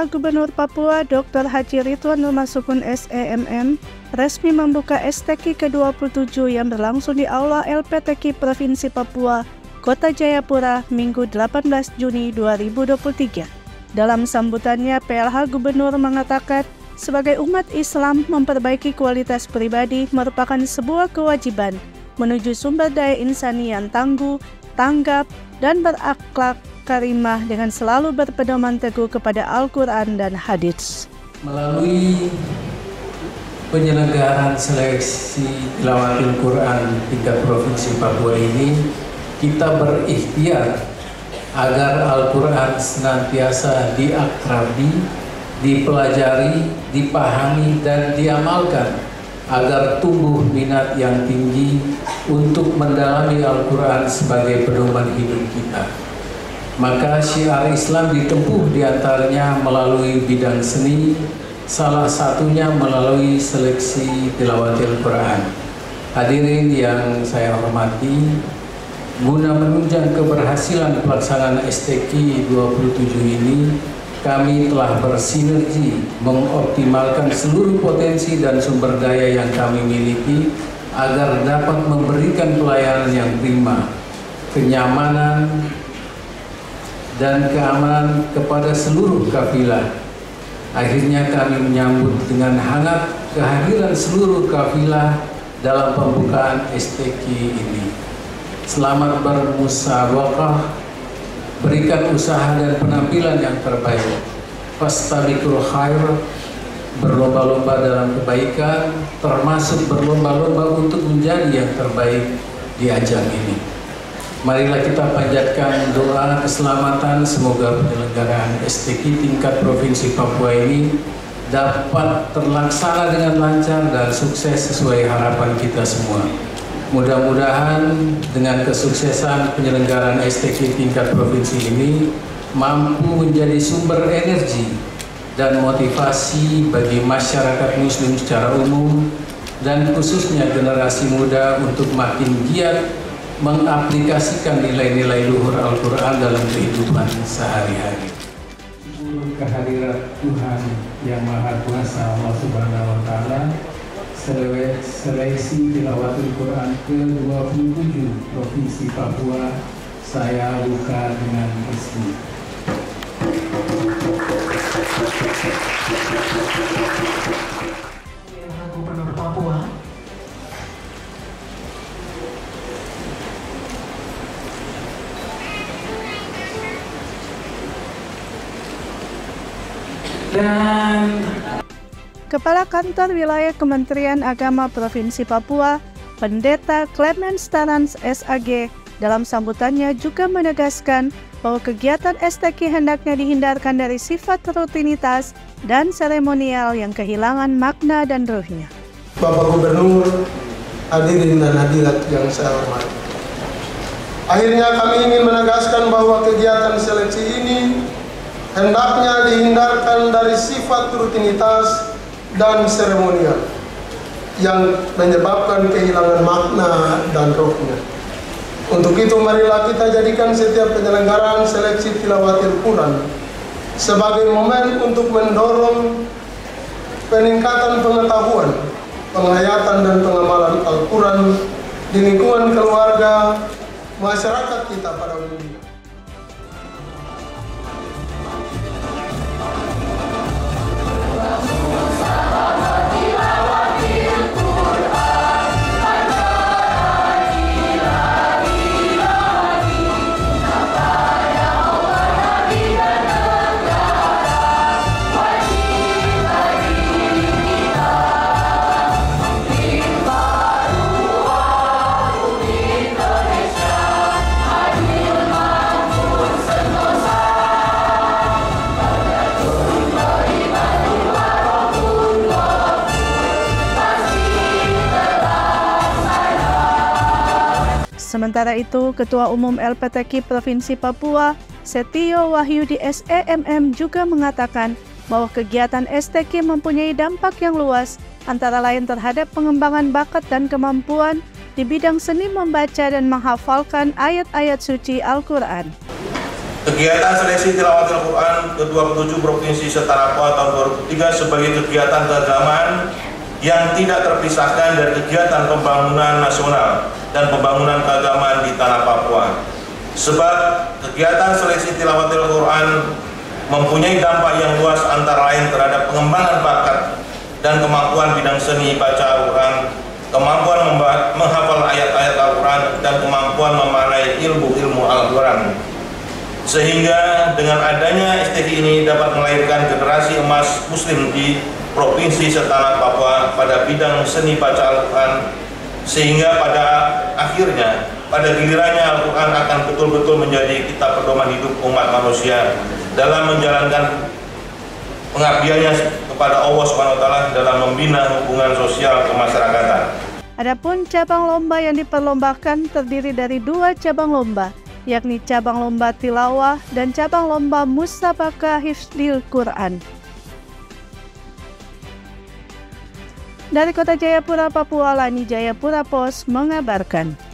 Gubernur Papua Dr. Haji Ridwan Nur Masyukun SEMM resmi membuka STQ ke-27 yang berlangsung di Aula LPTQ Provinsi Papua, Kota Jayapura, Minggu 18 Juni 2023. Dalam sambutannya, PLH Gubernur mengatakan, sebagai umat Islam, memperbaiki kualitas pribadi merupakan sebuah kewajiban menuju sumber daya insani yang tangguh, tanggap, dan berakhlak karimah dengan selalu berpedoman teguh kepada Al-Quran dan Hadits. Melalui penyelenggaraan seleksi tilawatil Quran tingkat Provinsi Papua ini, kita berikhtiar agar Al-Quran senantiasa diakrabi, dipelajari, dipahami, dan diamalkan agar tumbuh minat yang tinggi untuk mendalami Al-Quran sebagai pedoman hidup kita. Maka syiar Islam ditempuh diantaranya melalui bidang seni, salah satunya melalui seleksi tilawatil Quran. Hadirin yang saya hormati, guna menunjang keberhasilan pelaksanaan STQ 27 ini, kami telah bersinergi mengoptimalkan seluruh potensi dan sumber daya yang kami miliki agar dapat memberikan pelayanan yang prima, kenyamanan, dan keamanan kepada seluruh kafilah. Akhirnya kami menyambut dengan hangat kehadiran seluruh kafilah dalam pembukaan STQ ini. Selamat bermusabaqah, berikan usaha dan penampilan yang terbaik. Fastabiqul khair, berlomba-lomba dalam kebaikan, termasuk berlomba-lomba untuk menjadi yang terbaik di ajang ini. Marilah kita panjatkan doa keselamatan, semoga penyelenggaraan STQ tingkat Provinsi Papua ini dapat terlaksana dengan lancar dan sukses sesuai harapan kita semua. Mudah-mudahan dengan kesuksesan penyelenggaraan STQ tingkat provinsi ini mampu menjadi sumber energi dan motivasi bagi masyarakat Muslim secara umum dan khususnya generasi muda untuk makin giat mengaplikasikan nilai-nilai luhur Al-Quran dalam kehidupan sehari-hari. Kehadirat Tuhan Yang Maha Kuasa Allah Subhanahu wa Ta'ala, seleksi tilawatul Quran ke-27 Provinsi Papua saya buka dengan resmi. Gubernur Papua dan Kepala Kantor Wilayah Kementerian Agama Provinsi Papua, Pendeta Clemens Tarans SAG, dalam sambutannya juga menegaskan bahwa kegiatan STQ hendaknya dihindarkan dari sifat rutinitas dan seremonial yang kehilangan makna dan ruhnya. Bapak Gubernur, hadirin dan hadirat yang saya hormati. Akhirnya kami ingin menegaskan bahwa kegiatan seleksi ini hendaknya dihindarkan dari sifat rutinitas dan seremonial yang menyebabkan kehilangan makna dan rohnya. Untuk itu marilah kita jadikan setiap penyelenggaraan seleksi tilawatil Quran sebagai momen untuk mendorong peningkatan pengetahuan, penghayatan dan pengamalan Al-Quran di lingkungan keluarga, masyarakat kita pada umumnya. Sementara itu, Ketua Umum LPTQ Provinsi Papua, Setio Wahyudi SEMM juga mengatakan bahwa kegiatan STQ mempunyai dampak yang luas, antara lain terhadap pengembangan bakat dan kemampuan di bidang seni membaca dan menghafalkan ayat-ayat suci Al-Quran. Kegiatan seleksi tilawatil Quran ke-27 Provinsi Setarapa tahun 2003 sebagai kegiatan keagamaan yang tidak terpisahkan dari kegiatan pembangunan nasional dan pembangunan keagamaan di tanah Papua. Sebab kegiatan seleksi tilawatil Quran mempunyai dampak yang luas antara lain terhadap pengembangan bakat dan kemampuan bidang seni baca Al-Quran, kemampuan menghafal ayat-ayat Al-Quran, dan kemampuan memaknai ilmu-ilmu Al-Quran. Sehingga dengan adanya STQ ini dapat melahirkan generasi emas Muslim di Provinsi Setanah Papua pada bidang seni baca Al-Quran, sehingga pada akhirnya, pada gilirannya Al-Quran akan betul-betul menjadi kitab pedoman hidup umat manusia dalam menjalankan pengabdiannya kepada Allah SWT dalam membina hubungan sosial kemasyarakatan. Adapun cabang lomba yang diperlombakan terdiri dari 2 cabang lomba, yakni cabang lomba tilawah dan cabang lomba musabaqah hifdzil Quran. Dari Kota Jayapura, Papua, Lani Jayapura Pos mengabarkan.